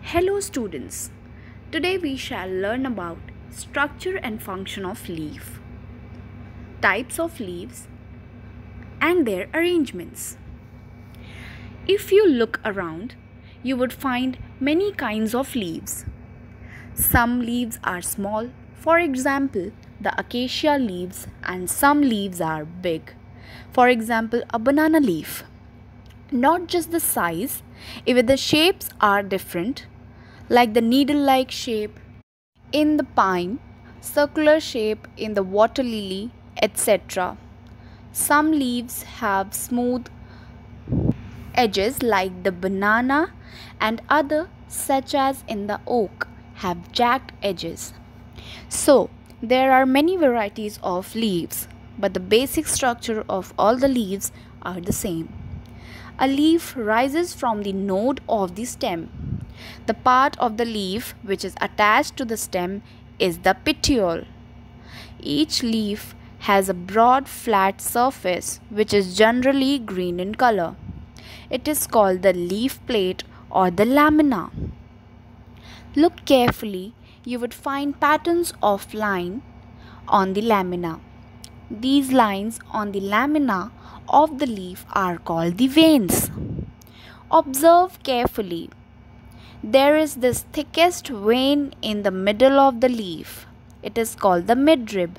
Hello students. Today we shall learn about structure and function of leaf, types of leaves and their arrangements. If you look around, you would find many kinds of leaves. Some leaves are small, for example, the acacia leaves, and some leaves are big, for example, a banana leaf. Not just the size, even the shapes are different, like the needle-like shape in the pine, circular shape in the water lily, etc. Some leaves have smooth edges like the banana, and other, such as in the oak, have jagged edges. So, there are many varieties of leaves, but the basic structure of all the leaves are the same. A leaf rises from the node of the stem. The part of the leaf which is attached to the stem is the petiole. Each leaf has a broad flat surface which is generally green in color. It is called the leaf plate or the lamina. Look carefully, you would find patterns of line on the lamina. These lines on the lamina of the leaf are called the veins. Observe carefully. There is this thickest vein in the middle of the leaf. It is called the midrib.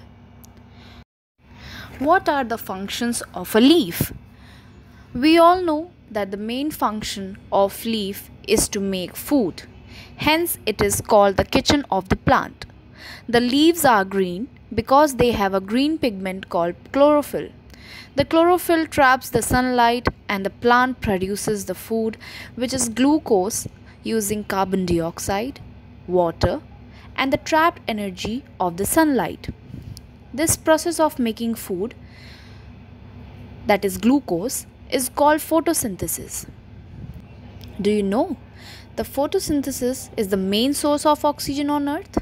What are the functions of a leaf? We all know that the main function of leaf is to make food. Hence, it is called the kitchen of the plant. The leaves are green because they have a green pigment called chlorophyll. The chlorophyll traps the sunlight and the plant produces the food, which is glucose, using carbon dioxide, water, and the trapped energy of the sunlight. This process of making food, that is glucose, is called photosynthesis. Do you know the photosynthesis is the main source of oxygen on earth?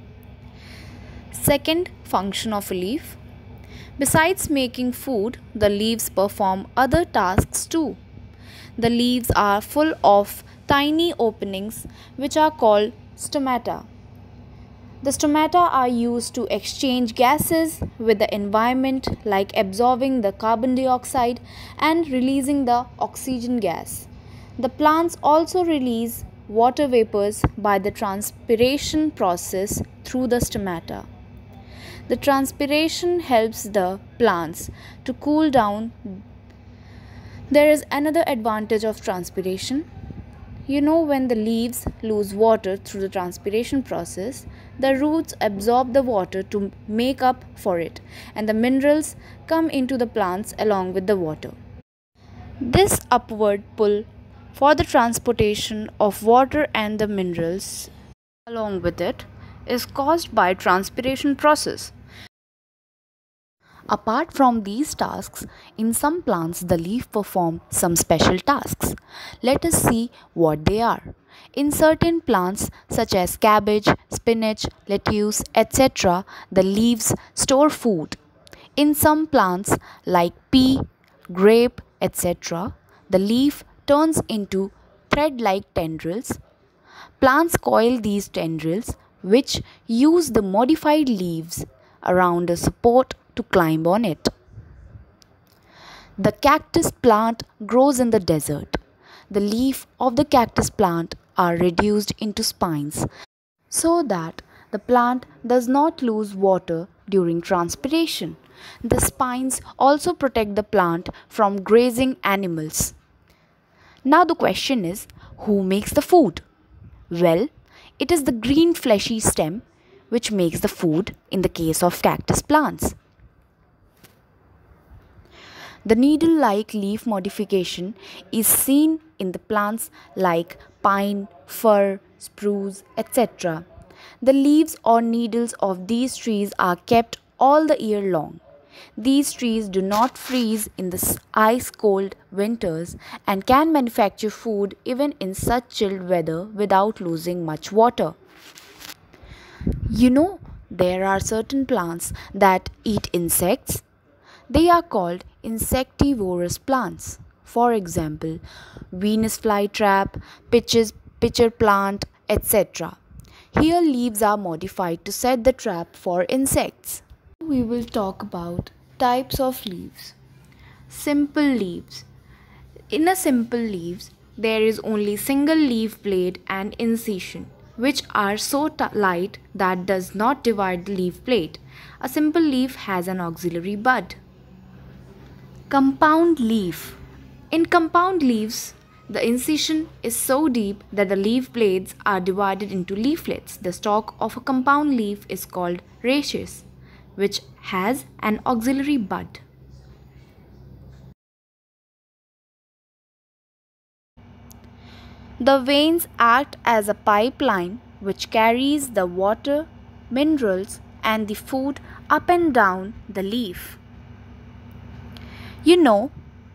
Second function of a leaf. Besides making food, the leaves perform other tasks too. The leaves are full of tiny openings which are called stomata. The stomata are used to exchange gases with the environment, like absorbing the carbon dioxide and releasing the oxygen gas. The plants also release water vapors by the transpiration process through the stomata. The transpiration helps the plants to cool down. There is another advantage of transpiration. You know, when the leaves lose water through the transpiration process, the roots absorb the water to make up for it, and the minerals come into the plants along with the water. This upward pull for the transportation of water and the minerals along with it is caused by transpiration process. Apart from these tasks, in some plants the leaf perform some special tasks. Let us see what they are. In certain plants such as cabbage, spinach, lettuce, etc., the leaves store food. In some plants like pea, grape, etc., the leaf turns into thread-like tendrils. Plants coil these tendrils, which use the modified leaves around a support to climb on it. The cactus plant grows in the desert. The leaf of the cactus plant are reduced into spines so that the plant does not lose water during transpiration. The spines also protect the plant from grazing animals. Now the question is, who makes the food? Well, it is the green fleshy stem which makes the food in the case of cactus plants. The needle-like leaf modification is seen in the plants like pine, fir, spruce, etc. The leaves or needles of these trees are kept all the year long. These trees do not freeze in the ice-cold winters and can manufacture food even in such chilled weather without losing much water. You know, there are certain plants that eat insects. They are called insectivorous plants. For example, Venus flytrap, pitcher plant, etc. Here leaves are modified to set the trap for insects. We will talk about types of leaves. Simple leaves. In a simple leaves, there is only single leaf blade and incision, which are so light that does not divide the leaf blade. A simple leaf has an auxiliary bud. Compound leaf. In compound leaves, the incision is so deep that the leaf blades are divided into leaflets. The stalk of a compound leaf is called rachis, which has an auxiliary bud. The veins act as a pipeline which carries the water, minerals, and the food up and down the leaf. You know,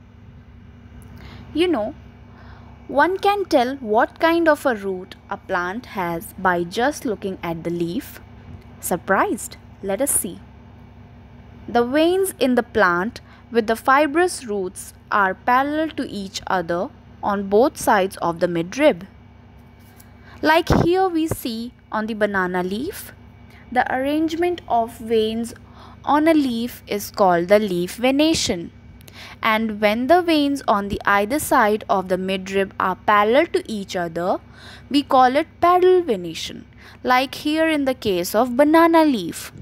one can tell what kind of a root a plant has by just looking at the leaf. Surprised? Let us see. The veins in the plant with the fibrous roots are parallel to each other on both sides of the midrib. Like here we see on the banana leaf, the arrangement of veins on a leaf is called the leaf venation. And when the veins on the either side of the midrib are parallel to each other, we call it pedal venation, like here in the case of banana leaf.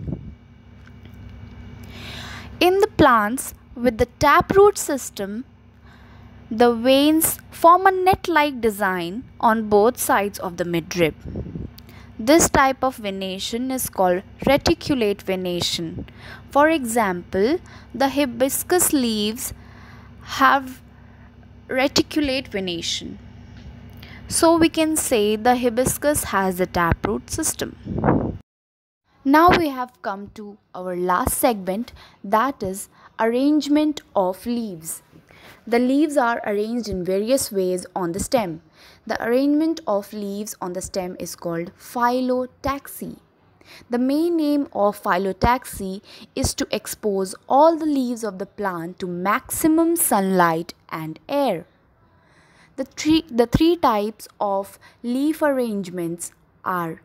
In the plants with the taproot system, the veins form a net-like design on both sides of the midrib. This type of venation is called reticulate venation. For example, the hibiscus leaves have reticulate venation. So we can say the hibiscus has a taproot system. Now we have come to our last segment, that is arrangement of leaves. The leaves are arranged in various ways on the stem. The arrangement of leaves on the stem is called phyllotaxy. The main aim of phyllotaxy is to expose all the leaves of the plant to maximum sunlight and air. The three types of leaf arrangements are: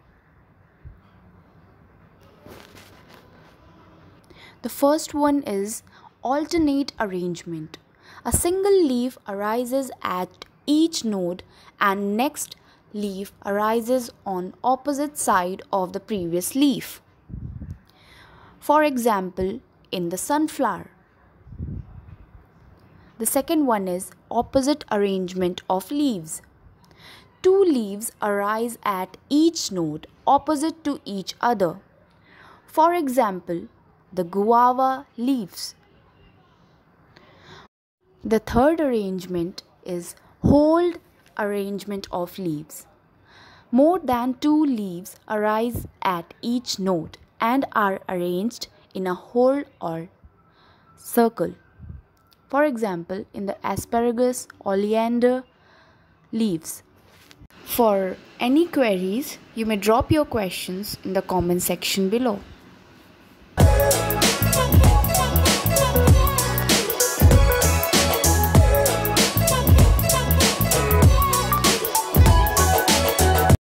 the first one is alternate arrangement. A single leaf arises at each node and next leaf arises on opposite side of the previous leaf. For example, in the sunflower. The second one is opposite arrangement of leaves. Two leaves arise at each node opposite to each other. For example, the guava leaves. The third arrangement is whole arrangement of leaves. More than two leaves arise at each node and are arranged in a whole or circle. For example, in the asparagus, oleander leaves. For any queries, you may drop your questions in the comment section below.